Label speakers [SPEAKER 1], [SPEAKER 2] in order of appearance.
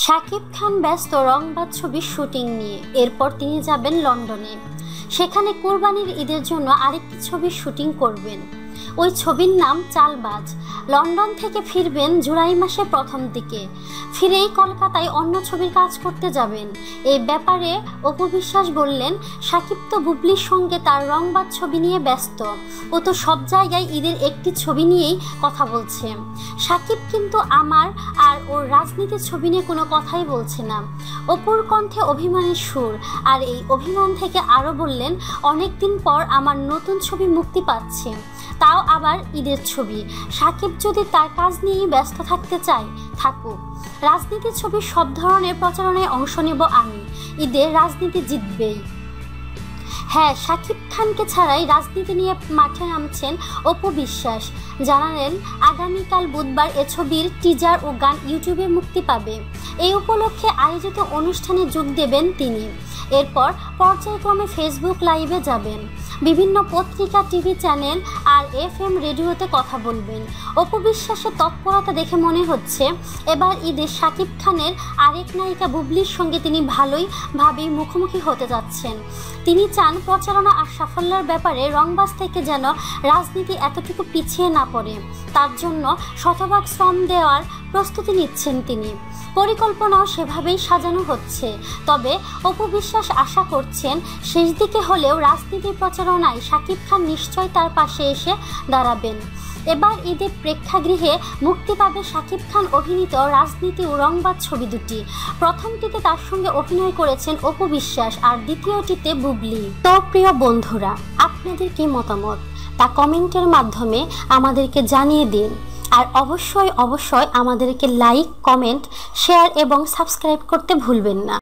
[SPEAKER 1] শাকিব খান ব্যস্ত রংবাজ ছবির শুটিং নিয়ে। এরপর তিনি যাবেন লন্ডনে। সেখানে কুরবানির ঈদের জন্য আরেকটি ছবির শুটিং করবেন। ওই ছবির নাম চালবাজ। লন্ডন থেকে ফিরবেন জুলাই মাসের প্রথম দিকে। ফিরেই কলকাতায় অন্য ছবির কাজ করতে যাবেন। এই ব্যাপারে অপু বিশ্বাস বললেন, শাকিব তো বুবলির সঙ্গে তার রংবাজ ছবি নিয়ে ব্যস্ত। ও তো সব জায়গায় ঈদের একটি ছবি নিয়েই কথা বলছে। শাকিব কিন্তু আমার আর ওর রাজনীতির ছবি নিয়ে কোনো কথাই বলছে না। অপুর কণ্ঠে অভিমানের সুর। আর এই অভিমান থেকে আরও বললেন, অনেকদিন পর আমার নতুন ছবি মুক্তি পাচ্ছে, তাও আবার ঈদের ছবি। শাকিব যদি তার কাজ নিয়েই ব্যস্ত থাকতে চায়, থাকুক। রাজনীতির ছবির সব ধরনের প্রচারণায় অংশ নেব আমি। ঈদে রাজনীতি জিতবেই। হ্যাঁ, শাকিব খানকে ছাড়াই রাজনীতি নিয়ে মাঠে নামছেন অপু বিশ্বাস। জানালেন, আগামীকাল বুধবার এ ছবির টিজার ও গান ইউটিউবে মুক্তি পাবে। এই উপলক্ষে আয়োজিত অনুষ্ঠানে যোগ দেবেন তিনি। এরপর পর্যায়ক্রমে ফেসবুক লাইভে যাবেন, বিভিন্ন পত্রিকা, টিভি চ্যানেল আর FM রেডিওতে কথা বলবেন। অপু বিশ্বাসের তৎপরতা দেখে মনে হচ্ছে এবার ঈদে শাকিব খানের আরেক নায়িকা বুবলির সঙ্গে তিনি ভালোইভাবেই মুখোমুখি হতে যাচ্ছেন। তিনি চান প্রচারণা আর সাফল্যের ব্যাপারে রংবাজ থেকে যেন রাজনীতি এতটুকু পিছিয়ে না পড়ে। তার জন্য শতভাগ শ্রম দেওয়ার প্রস্তুতি নিচ্ছেন তিনি। পরিকল্পনাও সেভাবেই সাজানো হচ্ছে। তবে অপু বিশ্বাস আশা করছেন, শেষ দিকে হলেও রাজনীতির প্রচারণায় শাকিব খান নিশ্চয় তার পাশে এসে দাঁড়াবেন। এবার ঈদে প্রেক্ষাগৃহে মুক্তি পাবে শাকিব খান অভিনীত রাজনীতি ও রংবাজ ছবি দুটি। প্রথমটিতে তার সঙ্গে অভিনয় করেছেন অপু বিশ্বাস আর দ্বিতীয়টিতে বুবলি। তো প্রিয় বন্ধুরা, আপনাদের কি মতামত তা কমেন্টের মাধ্যমে আমাদেরকে জানিয়ে দিন। আর অবশ্যই আমাদেরকে লাইক, কমেন্ট, শেয়ার এবং সাবস্ক্রাইব করতে ভুলবেন না।